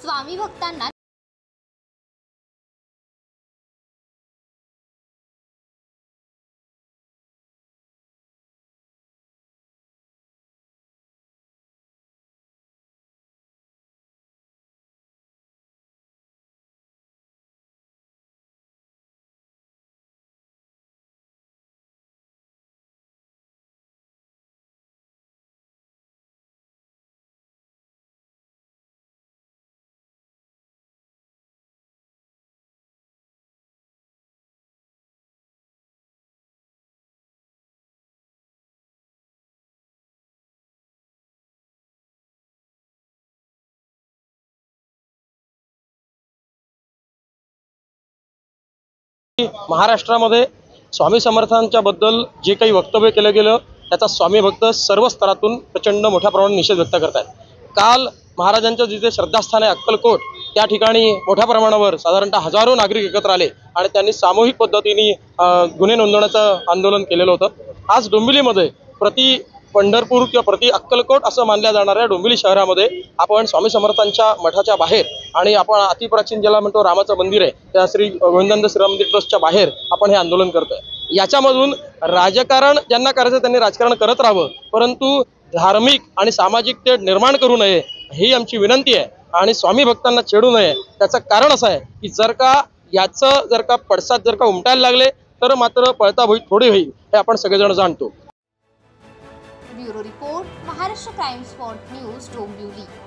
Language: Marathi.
स्वामी भक्तांना महाराष्ट्रामध्ये स्वामी समर्थांच्या बद्दल जे काही वक्तव्य केलं गेलं त्याचा स्वामी भक्त सर्व स्तरातून प्रचंड मोठ्या प्रमाणात निषेध व्यक्त करत आहेत। काल महाराजांचं जिथे श्रद्धास्थान आहे अक्कलकोट त्या ठिकाणी मोठ्या प्रमाणावर साधारणतः हजारो नागरिक एकत्र आले आणि त्यांनी सामूहिक पद्धतीने गुन्हे नोंदवण्याचं आंदोलन केलेलं होतं। आज डोंबिवलीमध्ये प्रति पंढरपूर किंवा प्रति अक्कलकोट असं मानल्या जाणाऱ्या डोंबिवली शहरामध्ये आपण स्वामी समर्थांच्या मठाच्या बाहेर आणि आपण अतिप्राचीन ज्याला म्हणतो रामाचं मंदिर आहे त्या श्री गोविंदानंद श्री राम मंदिर ट्रस्टच्या बाहेर आपण हे आंदोलन करतोय। याच्यामधून राजकारण ज्यांना करायचं त्यांनी राजकारण करत राहावं, परंतु धार्मिक आणि सामाजिक तेढ निर्माण करू नये ही आमची विनंती आहे आणि स्वामी भक्तांना छेडू नये। त्याचं कारण असं आहे की जर का पडसाद जर का उमटायला लागले तर मात्र पळता भुई थोडी होईल हे आपण सगळेजण जाणतो। Bureau report, Maharashtra crime spot news, Dombivli.